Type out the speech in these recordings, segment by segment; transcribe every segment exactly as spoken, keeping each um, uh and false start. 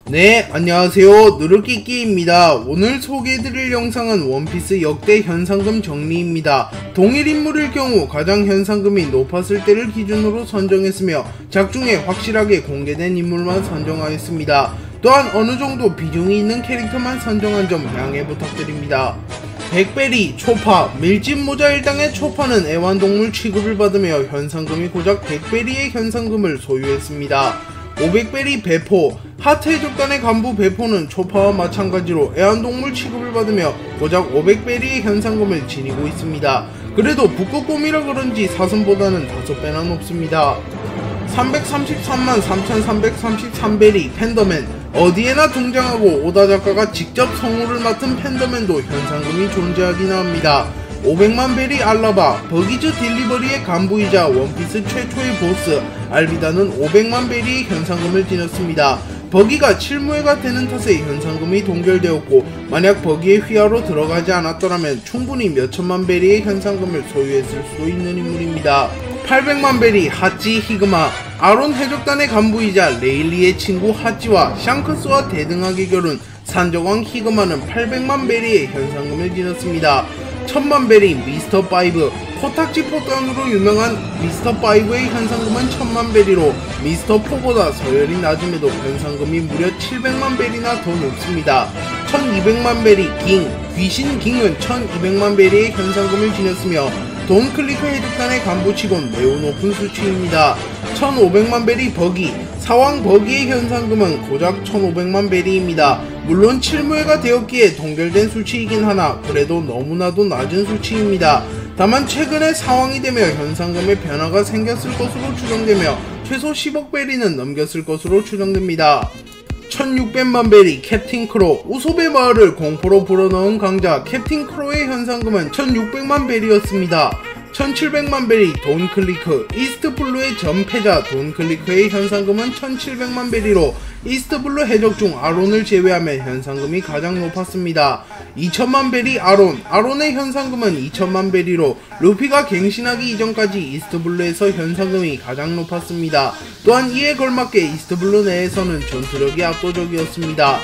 네, 안녕하세요. 누르끼끼입니다. 오늘 소개해드릴 영상은 원피스 역대 현상금 정리입니다. 동일 인물일 경우 가장 현상금이 높았을 때를 기준으로 선정했으며 작중에 확실하게 공개된 인물만 선정하였습니다. 또한 어느정도 비중이 있는 캐릭터만 선정한 점 양해 부탁드립니다. 백베리, 초파, 밀짚 모자 일당의 초파는 애완동물 취급을 받으며 현상금이 고작 백베리의 현상금을 소유했습니다. 오백베리 배포, 하트 해적단의 간부 배포는 초파와 마찬가지로 애완동물 취급을 받으며 고작 오백베리의 현상금을 지니고 있습니다. 그래도 북극곰이라 그런지 사슴보다는 다섯 배나 높습니다. 삼백삼십삼만 삼천삼백삼십삼 베리 팬더맨, 어디에나 등장하고 오다 작가가 직접 성우를 맡은 팬더맨도 현상금이 존재하기나 합니다. 오백만 베리 알라바, 버기즈 딜리버리의 간부이자 원피스 최초의 보스 알비다는 오백만 베리의 현상금을 지녔습니다. 버기가 칠무회가 되는 탓에 현상금이 동결되었고 만약 버기의 휘하로 들어가지 않았더라면 충분히 몇천만 베리의 현상금을 소유했을 수도 있는 인물입니다. 팔백만 베리 하찌 히그마, 아론 해적단의 간부이자 레일리의 친구 하찌와 샹크스와 대등하게 겨룬 산적왕 히그마는 팔백만 베리의 현상금을 지녔습니다. 천만 베리 미스터 파이브, 코딱지 포단으로 유명한 미스터 파이브의 현상금은 천만 베리로 미스터 포보다 서열이 낮음에도 현상금이 무려 칠백만 베리나 더 높습니다. 천이백만 베리 깅, 귀신 깅은 천이백만 베리의 현상금을 지녔으며 돈 클리커 해적단의 간부치곤 매우 높은 수치입니다. 천오백만 베리 버기, 사왕 버기의 현상금은 고작 천오백만 베리입니다. 물론 칠무회가 되었기에 동결된 수치이긴 하나 그래도 너무나도 낮은 수치입니다. 다만 최근에 사왕이 되며 현상금의 변화가 생겼을 것으로 추정되며 최소 십억 베리는 넘겼을 것으로 추정됩니다. 천육백만 베리 캡틴 크로, 우솝의 마을을 공포로 불어넣은 강자 캡틴 크로의 현상금은 천육백만 베리였습니다. 천칠백만 베리 돈 클리크, 이스트블루의 전패자 돈 클리크의 현상금은 천칠백만 베리로 이스트블루 해적 중 아론을 제외하며 현상금이 가장 높았습니다. 이천만 베리 아론, 아론의 현상금은 이천만 베리로 루피가 갱신하기 이전까지 이스트블루에서 현상금이 가장 높았습니다. 또한 이에 걸맞게 이스트블루 내에서는 전투력이 압도적이었습니다.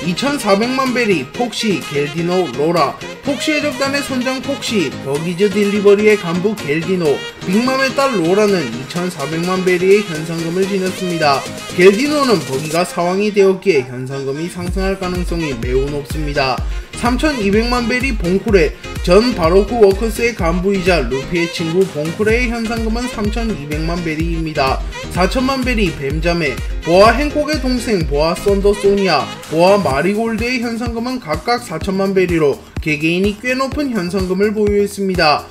이천사백만 베리 폭시, 겔디노, 로라, 폭시 해적단의 선장 폭시, 버기즈 딜리버리의 간부 겔디노, 빅맘의 딸 로라는 이천사백만 베리의 현상금을 지녔습니다. 겔디노는 버기가 사왕이 되었기에 현상금이 상승할 가능성이 매우 높습니다. 삼천이백만 베리 봉쿠레, 전 바로크 워커스의 간부이자 루피의 친구 봉쿠레의 현상금은 삼천이백만 베리입니다. 사천만 베리 뱀자매, 보아 행콕의 동생 보아 썬더 소니아, 보아 마리골드의 현상금은 각각 사천만 베리로 개개인이 꽤 높은 현상금을 보유했습니다.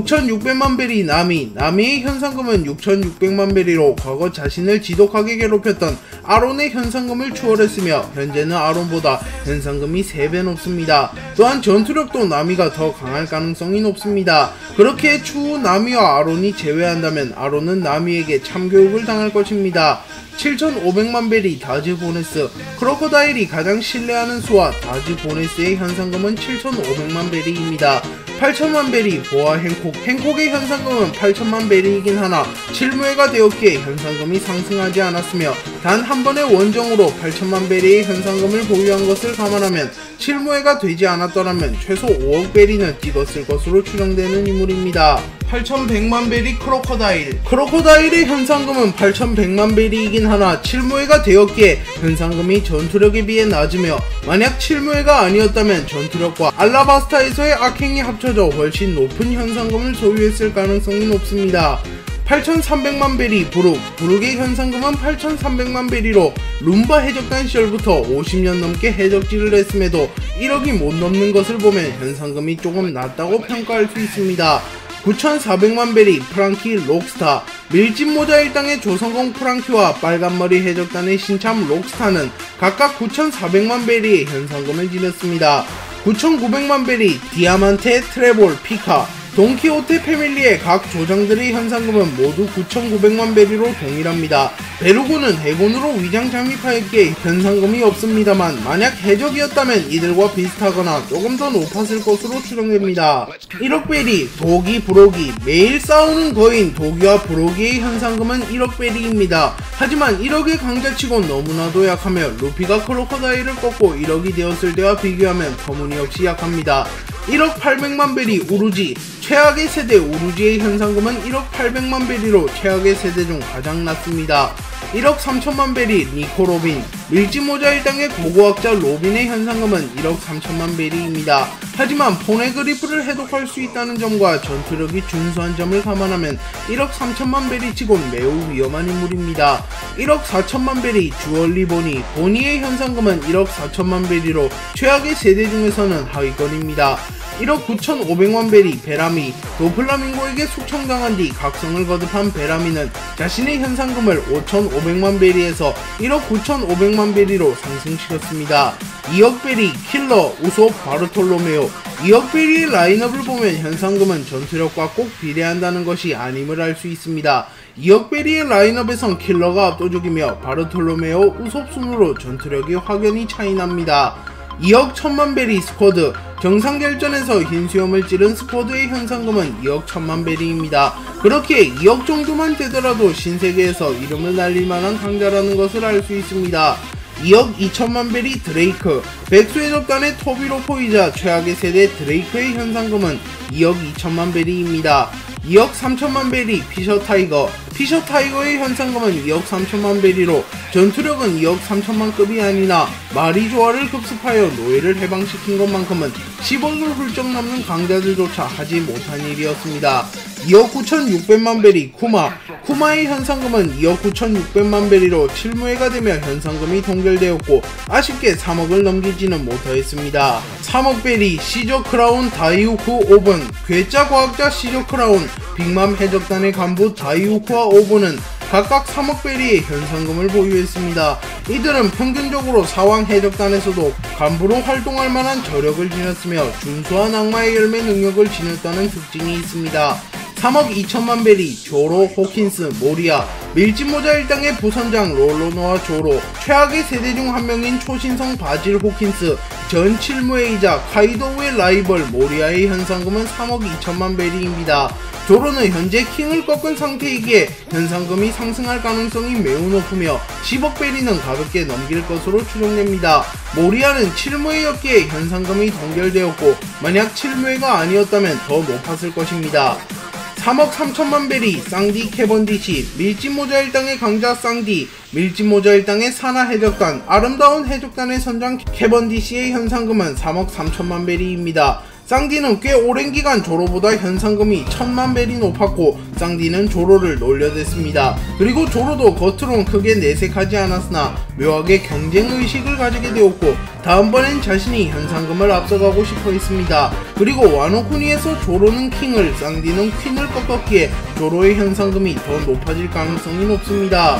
육천육백만 베리 나미, 나미의 현상금은 육천육백만 베리로 과거 자신을 지독하게 괴롭혔던 아론의 현상금을 추월했으며 현재는 아론보다 현상금이 세 배 높습니다. 또한 전투력도 나미가 더 강할 가능성이 높습니다. 그렇게 추후 나미와 아론이 제외한다면 아론은 나미에게 참교육을 당할 것입니다. 칠천오백만 베리 다즈 보네스, 크로코다일이 가장 신뢰하는 수와 다즈 보네스의 현상금은 칠천오백만 베리입니다. 팔천만 베리 보아 행콕, 행콕의 현상금은 팔천만 베리이긴 하나 칠무회가 되었기에 현상금이 상승하지 않았으며 단 한 번의 원정으로 팔천만 베리의 현상금을 보유한 것을 감안하면 칠무회가 되지 않았더라면 최소 오억 베리는 찍었을 것으로 추정되는 인물입니다. 팔천백만 베리 크로코다일, 크로코다일의 현상금은 팔천백만 베리이긴 하나 칠무회가 되었기에 현상금이 전투력에 비해 낮으며 만약 칠무회가 아니었다면 전투력과 알라바스타에서의 악행이 합쳐져 훨씬 높은 현상금을 소유했을 가능성이 높습니다. 팔천삼백만 베리 브룩, 브룩의 현상금은 팔천삼백만 베리로 룸바 해적단 시절부터 오십 년 넘게 해적질을 했음에도 일억이 못 넘는 것을 보면 현상금이 조금 낮다고 평가할 수 있습니다. 구천사백만 베리 프랑키 록스타, 밀짚 모자 일당의 조선공 프랑키와 빨간머리 해적단의 신참 록스타는 각각 구천사백만 베리의 현상금을 지녔습니다. 구천구백만 베리 디아만테 트레볼 피카, 돈키호테 패밀리의 각 조장들의 현상금은 모두 구천구백만 베리로 동일합니다. 베르고는 해군으로 위장 잠입하였기에 현상금이 없습니다만 만약 해적이었다면 이들과 비슷하거나 조금 더 높았을 것으로 추정됩니다. 일억 베리, 도기, 부로기, 매일 싸우는 거인 도기와 부로기의 현상금은 일억 베리입니다. 하지만 일억의 강자치고 너무나도 약하며 루피가 크로커다일을 꺾고 일억이 되었을 때와 비교하면 터무니없이 약합니다. 일억 팔백만 베리 우루지, 최악의 세대 우루지의 현상금은 일억 팔백만 베리로 최악의 세대 중 가장 낮습니다. 일억 삼천만 베리 니코 로빈, 밀짚모자 일당의 고고학자 로빈의 현상금은 일억 삼천만 베리입니다. 하지만 포네그리프를 해독할 수 있다는 점과 전투력이 준수한 점을 감안하면 일억 삼천만 베리치곤 매우 위험한 인물입니다. 일억 사천만 베리 주얼리 보니, 보니의 현상금은 일억 사천만 베리로 최악의 세대 중에서는 하위권입니다. 일억 구천오백만 베리 베라미, 도플라밍고에게 숙청당한 뒤 각성을 거듭한 베라미는 자신의 현상금을 오천오백만 베리에서 일억 구천오백만 베리로 상승시켰습니다. 이억 베리 킬러 우솝 바르톨로메오, 이억 베리의 라인업을 보면 현상금은 전투력과 꼭 비례한다는 것이 아님을 알 수 있습니다. 이억 베리의 라인업에선 킬러가 압도적이며 바르톨로메오, 우솝 순으로 전투력이 확연히 차이납니다. 이억 천만 베리 스쿼드, 정상결전에서 흰수염을 찌른 스쿼드의 현상금은 이억 천만 베리입니다. 그렇게 이억 정도만 되더라도 신세계에서 이름을 날릴 만한 강자라는 것을 알 수 있습니다. 이억 이천만 베리 드레이크, 백수의 접단의 토비로포이자 최악의 세대 드레이크의 현상금은 이억 이천만 베리입니다. 이억 삼천만 베리 피셔 타이거, 피셔 타이거의 현상금은 이억 삼천만 베리로 전투력은 이억 삼천만급이 아니나 마리조아를 급습하여 노예를 해방시킨 것만큼은 십억을 훌쩍 넘는 강자들조차 하지 못한 일이었습니다. 이억 구천육백만 베리 쿠마, 쿠마의 현상금은 이억 구천육백만 베리로 칠무회가 되며 현상금이 동결되었고 아쉽게 삼억을 넘기지는 못하였습니다. 삼억 베리 시저 크라운 다이우쿠 오븐, 괴짜 과학자 시저 크라운, 빅맘 해적단의 간부 다이우쿠와 오븐은 각각 삼억 베리의 현상금을 보유했습니다. 이들은 평균적으로 사왕 해적단에서도 간부로 활동할 만한 저력을 지녔으며 준수한 악마의 열매 능력을 지녔다는 특징이 있습니다. 삼억 이천만 베리 조로, 호킨스, 모리아, 밀짚모자 일당의 부선장 롤로노와 조로, 최악의 세대 중 한 명인 초신성 바질 호킨스, 전 칠무회이자 카이도우의 라이벌 모리아의 현상금은 삼억 이천만 베리입니다. 조로는 현재 킹을 꺾은 상태이기에 현상금이 상승할 가능성이 매우 높으며 십억 베리는 가볍게 넘길 것으로 추정됩니다. 모리아는 칠무회였기에 현상금이 동결되었고 만약 칠무회가 아니었다면 더 높았을 것입니다. 삼억 삼천만 베리 쌍디 캐번디시, 밀짚모자 일당의 강자 쌍디, 밀짚모자 일당의 산하 해적단, 아름다운 해적단의 선장 캐번디시의 현상금은 삼억 삼천만 베리입니다. 쌍디는 꽤 오랜 기간 조로보다 현상금이 천만 베리 높았고 쌍디는 조로를 놀려댔습니다. 그리고 조로도 겉으론 크게 내색하지 않았으나 묘하게 경쟁의식을 가지게 되었고 다음번엔 자신이 현상금을 앞서가고 싶어 했습니다. 그리고 와노쿠니에서 조로는 킹을, 쌍디는 퀸을 꺾었기에 조로의 현상금이 더 높아질 가능성이 높습니다.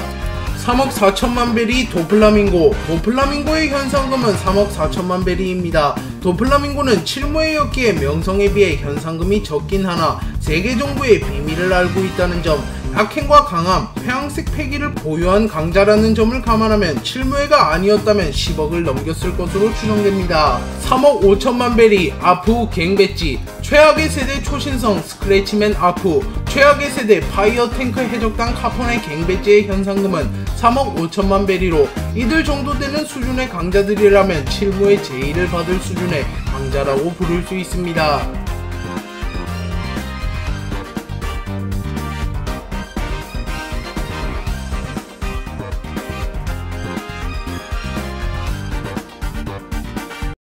삼억 사천만 베리 도플라밍고, 도플라밍고의 현상금은 삼억 사천만 베리입니다. 도플라밍고는 칠무회였기에 명성에 비해 현상금이 적긴 하나 세계 정부의 비밀을 알고 있다는 점, 약행과 강함, 회항색 패기를 보유한 강자라는 점을 감안하면 칠무회가 아니었다면 십억을 넘겼을 것으로 추정됩니다. 삼억 오천만 베리 아프 갱배지, 최악의 세대 초신성 스크래치맨 아프, 최악의 세대 파이어 탱크 해적단 카폰의 갱배지의 현상금은 삼억 오천만 베리로 이들 정도 되는 수준의 강자들이라면 칠무회 제의를 받을 수준의 강자라고 부를 수 있습니다.